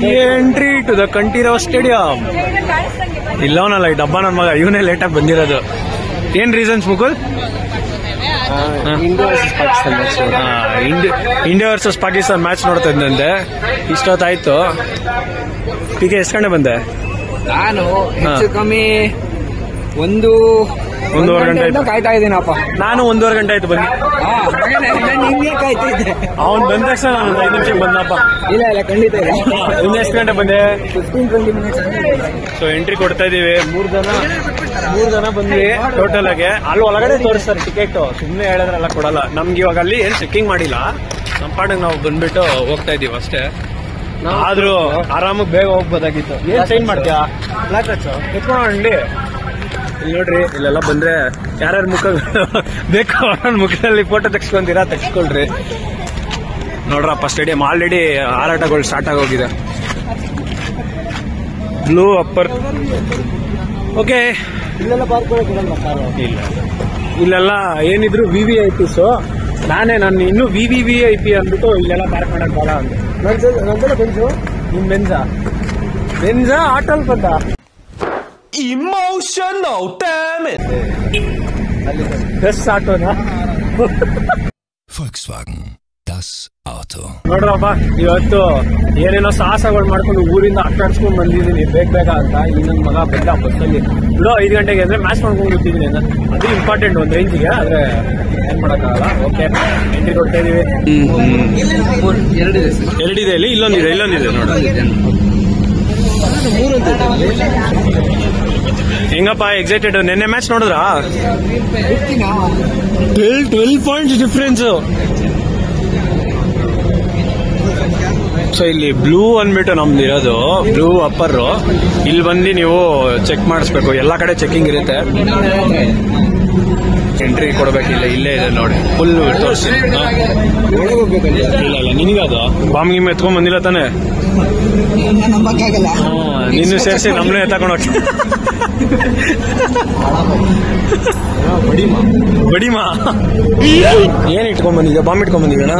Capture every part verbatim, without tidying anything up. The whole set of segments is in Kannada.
Entry to the Kanteerava Stadium. ಇಲ್ಲವನಲ್ಲ ಈ ಡಬ್ಬ ನನ್ನ ಮಗ ಇವನೇ ಲೇಟ್ ಆಗಿ ಬಂದಿರೋದು. ಏನ್ reasons Mukul? India versus Pakistan match ನೋಡ್ತಾ ಇದ್ದಂತೆ. ಇಷ್ಟೊತ್ತಾಯ್ತು. ಪಿ ಕೆ ಎಷ್ಟು ಗಂಟೆ ಬಂದೆ? ನಾನು ಹೆಚ್ಚು ಕಮ್ಮಿ ಒಂದು ಒಂದೂವರೆ ಗಂಟೆ ಆಯ್ತು ಕಾಯ್ತಾ ಇದ್ದೀನಪ್ಪ. ನಾನು ಒಂದೂವರೆ ಗಂಟೆ ಆಯ್ತು ಬನ್ನಿ. ನಿಮ್ಗೆ ಕಾಯ್ತಾ ಇದ್ದೆ. ಅವ್ನು ಬಂದ ತಕ್ಷಣ ನಾನು ಒಂದು ಐದು ನಿಮಿಷಕ್ಕೆ ಬಂದಪ್ಪ. ಇಲ್ಲ ಇಲ್ಲ ಖಂಡಿತ ಇಲ್ಲ. ಇನ್ನು ಎಷ್ಟು ಗಂಟೆ ಬಂದೆ? Fifteen twenty minutes. So entry ಕೊಡ್ತಾ ಇದೀವಿ. ಮೂರ್ ಜನ ಮೂರ್ ಜನ ಬಂದ್ವಿ ಟೋಟಲ್ ಆಗಿ. ಅಲ್ಲಿ ಒಳಗಡೆ ತೋರಿಸ್ತಾರೆ ಟಿಕೆಟ್. ಸುಮ್ಮನೆ ಹೇಳಿದ್ರೆಲ್ಲ ಕೊಡಲ್ಲ ನಮ್ಗೆ. ಇವಾಗ ಅಲ್ಲಿ ಏನ್ ಚೆಕಿಂಗ್ ಮಾಡಿಲ್ಲ. ನಮ್ಮ ಪಾಡಿಗೆ ನಾವು ಬಂದ್ಬಿಟ್ಟು ಹೋಗ್ತಾ ಇದೀವಿ ಅಷ್ಟೇ. ಆದ್ರೂ ಆರಾಮಾಗಿ ಬೇಗ ಹೋಗ್ಬೋದಾಗಿತ್ತು. ಏನ್ ಚೇಂಜ್ ಮಾಡ್ತೀಯಾ? ಬ್ಲಾಕ್ ಎತ್ಕೊಂಡಿ ಇಲ್ಲಿ ನೋಡ್ರಿ. ಇಲ್ಲೆಲ್ಲ ಬಂದ್ರೆ ಯಾರ್ಯಾರ ಮುಖ ಬೇಕು ಅವ್ರ ಮುಖದಲ್ಲಿ ಫೋಟೋ ತೆಗ್ಸ್ಕೊಂತೀರಾ ತೆಗ್ಸ್ಕೊಳ್ರಿ. ನೋಡ್ರಪ್ಪ ಸ್ಟೇಡಿಯಂ ಆಲ್ರೆಡಿ ಹಾರಾಟಗಳು ಸ್ಟಾರ್ಟ್ ಆಗೋಗಿದೆ. Blue upper. ಓಕೆ ಇಲ್ಲೆಲ್ಲ ಪಾರ್ಕ್ ಇಲ್ಲ ಇಲ್ಲೆಲ್ಲ ಏನಿದ್ರು ವಿ ವಿ ಐ ಪಿಸು. ನಾನೇ ನಾನು ಇನ್ನು V V V I P ಅಂದ್ಬಿಟ್ಟು ಇಲ್ಲೆಲ್ಲ ಪಾರ್ಕ್ ಮಾಡಕ್ ಬರ ಅಂತ. ನಂದೆಲ್ಲ ಬೆಂಚು ನಿಮ್ ಬೆಂಜಾ ಬೆಂಜಾ ಆಟಲ್ ಬಂದ. Emotional damage. ಬೆಸ್ಟ್ ಆಟೋನಾ? Volkswagen, das Auto. ನೋಡ್ರಪ್ಪ ಇವತ್ತು ಏನೇನೋ ಸಾಹಸಗಳು ಮಾಡ್ಕೊಂಡು ಊರಿಂದ ಅಟ್ಟಾಡ್ಸ್ಕೊಂಡ್ ಬಂದಿದ್ದೀನಿ ಬೇಗ ಬೇಗ ಅಂತ. ಈ ನನ್ ಮಗ ಬಂದ ಬಸ್ಸಲ್ಲಿ ಬಿಡೋ ಐದು ಗಂಟೆಗೆ ಅಂದ್ರೆ ಮ್ಯಾಚ್ ಮಾಡ್ಕೊಂಡು ಗೊತ್ತಿದ್ದೀನಿ. ಅದು ಇಂಪಾರ್ಟೆಂಟ್ ಒಂದ್ ರೇಂಜಿಗೆ. ಆದ್ರೆ ಏನ್ ಮಾಡಕ್ಕಾಗಲ್ಲ. ಓಕೆ ಎಂಟ್ರಿ ಕೊಡ್ತಾ ಇದೀವಿ. ಎರಡಿದೆ ಇಲ್ಲಿ ಇಲ್ಲೊಂದಿದೆ ಇಲ್ಲೊಂದಿದೆ ನೋಡಿ. ಹೆಂಗಪ್ಪ ಎಕ್ಸೈಟೆಡ್? ನಿನ್ನೆ ಮ್ಯಾಚ್ ನೋಡಿದ್ರಾ? Twelve twelve points difference. So ಇಲ್ಲಿ ಬ್ಲೂ ಅಂದ್ಬಿಟ್ಟು ನಮ್ದು ಇರೋದು ಬ್ಲೂ ಅಪ್ಪರ್. ಇಲ್ಲಿ ಬಂದು ನೀವು ಚೆಕ್ ಮಾಡಿಸ್ಬೇಕು. ಎಲ್ಲಾ ಕಡೆ ಚೆಕಿಂಗ್ ಇರುತ್ತೆ. ಎಂಟ್ರಿ ಕೊಡ್ಬೇಕಿಲ್ಲ. ಇಲ್ಲೇ ಇದೆ ನೋಡಿ ಫುಲ್ ತೋರಿಸಿ. ಇಲ್ಲ ಇಲ್ಲ ನಿನಗದು ಬಾಂಬ್ ಗಿಮ್ ಎತ್ಕೊಂಡ್ ಬಂದಿಲ್ಲ ತಾನೆ? ನಿನ್ನ ಸೇರಿಸಿ ನಮ್ಮನ್ನೇ ತಗೊಂಡು ಹೋಗಿ ಬಡಿಮಾ ಏನ್ ಇಟ್ಕೊಂಡ್ ಬಂದಿದ್ಯಾ? ಬಾಂಬ್ ಇಟ್ಕೊಂಡ್ ಬಂದಿದ್ದೀನ?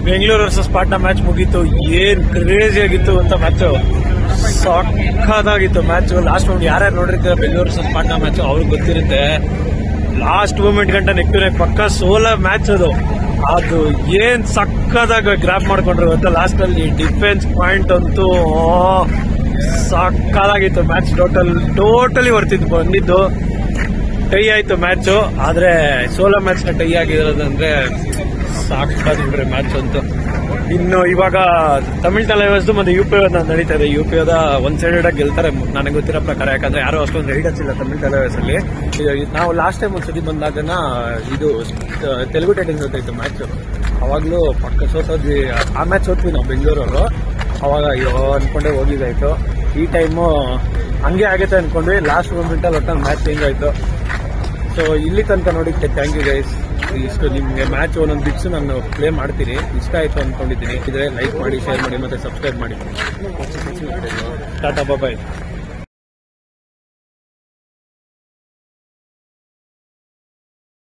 ಬೆಂಗಳೂರು ವರ್ಸಸ್ ಪಾಟ್ನಾ ಮ್ಯಾಚ್ ಮುಗೀತು. ಏನ್ ಕ್ರೇಜಿ ಆಗಿತ್ತು ಅಂತ ಮ್ಯಾಚ್, ಸಕ್ಕದಾಗಿತ್ತು ಮ್ಯಾಚ್. ಲಾಸ್ಟ್ ಮೂಮೆಂಟ್ ಯಾರ್ಯಾರು ನೋಡಿರ್ತಾರೆ ಬೆಂಗಳೂರು ವರ್ಸಸ್ ಪಾಟ್ನಾ ಮ್ಯಾಚ್ ಅವ್ರಿಗೆ ಗೊತ್ತಿರುತ್ತೆ. ಲಾಸ್ಟ್ ಮೂಮೆಂಟ್ ಗಂಟ ನೆಕ್ ಟು ನೆಕ್ ಪಕ್ಕ ಸೋಲ ಮ್ಯಾಚ್ ಅದು. ಅದು ಏನ್ ಸಕ್ಕದಾಗ ಗ್ರಾಪ್ ಮಾಡ್ಕೊಂಡ್ರು ಗೊತ್ತಾ ಲಾಸ್ಟ್ ಅಲ್ಲಿ. ಡಿಫೆನ್ಸ್ ಪಾಯಿಂಟ್ ಅಂತೂ ಸಕ್ಕದಾಗಿತ್ತು ಮ್ಯಾಚ್. ಟೋಟಲ್ ಟೋಟಲಿ ವರ್ತಿದ್ದು ಬಂದಿದ್ದು. ಟೈ ಆಯ್ತು ಮ್ಯಾಚ್, ಆದ್ರೆ ಸೋಲೋ ಮ್ಯಾಚ್ ನ ಟೈ ಆಗಿರೋದಂದ್ರೆ ಸಾಕಾದ್ರೆ ಮ್ಯಾಚ್ ಅಂತೂ. ಇನ್ನು ಇವಾಗ ತಮಿಳ್ ಟೆಲಿವೈಸ್ ಮತ್ತೆ ಯು ಪಿ ನಡೀತಾ ಇದೆ. ಯು ಪಿ ಒಂದ್ ಸೈಡೆಡ್ ಆಗಿ ಗೆಲ್ತಾರೆ ನನಗೆ ಗೊತ್ತಿರೋ ಪ್ರಕಾರ, ಯಾಕಂದ್ರೆ ಯಾರು ಅಷ್ಟೊಂದು ರೈಡರ್ಸ್ ಇಲ್ಲ ತಮಿಳ್ ಟೆಲಿವೈಸ್ ಅಲ್ಲಿ. ನಾವು ಲಾಸ್ಟ್ ಟೈಮ್ ಒಂದ್ಸತಿ ಬಂದಾಗನ ಇದು ತೆಲುಗು ಟೈಟಿಂಗ್ಸ್ ಗೊತ್ತಾಯ್ತು ಮ್ಯಾಚ್. ಅವಾಗ್ಲೂ ಪಕ್ಕ ಸೋತೋದ್ವಿ. ಆ ಮ್ಯಾಚ್ ಸೋತ್ವಿ ನಾವು ಬೆಂಗಳೂರವರು. ಅವಾಗ ಅಯ್ಯೋ ಅನ್ಕೊಂಡೆ ಹೋಗಿದ್ದಾಯ್ತು. ಈ ಟೈಮು ಹಂಗೆ ಆಗೈತೆ ಅನ್ಕೊಂಡ್ವಿ. ಲಾಸ್ಟ್ ಮೂಮೆಂಟ್ ಅಲ್ಲಿ ಒಟ್ಟಲ್ಲಿ ಮ್ಯಾಚ್ ಚೇಂಜ್ ಆಯ್ತು. ಸೊ ಇಲ್ಲಿ ತನಕ ನೋಡಿದ್ದೆ ಥ್ಯಾಂಕ್ ಯು ಗೈಸ್. ಇಷ್ಟು ನಿಮಗೆ ಮ್ಯಾಚ್ ಒಂದೊಂದು ಬಿಟ್ಸ್ ನಾನು ಪ್ಲೇ ಮಾಡ್ತೀನಿ. ಇಷ್ಟ ಆಯ್ತು ಅನ್ಕೊಂಡಿದ್ದೀನಿ. ಇದ್ರೆ ಲೈಕ್ ಮಾಡಿ, ಶೇರ್ ಮಾಡಿ, ಮತ್ತೆ ಸಬ್ಸ್ಕ್ರೈಬ್ ಮಾಡಿ. ಟಾಟಾ ಬಾಯ್.